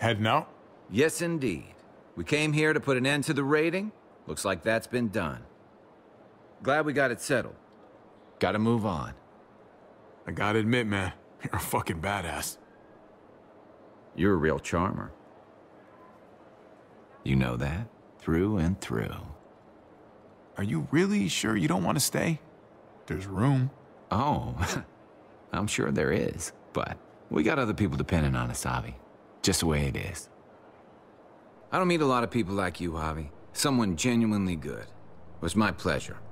Heading out? Yes, indeed. We came here to put an end to the raiding. Looks like that's been done. Glad we got it settled. Gotta move on. I gotta admit, man, you're a fucking badass. You're a real charmer. You know that? Through and through. Are you really sure you don't want to stay? There's room. Oh, I'm sure there is, but we got other people depending on us, Javi. Just the way it is. I don't meet a lot of people like you, Javi. Someone genuinely good. It was my pleasure.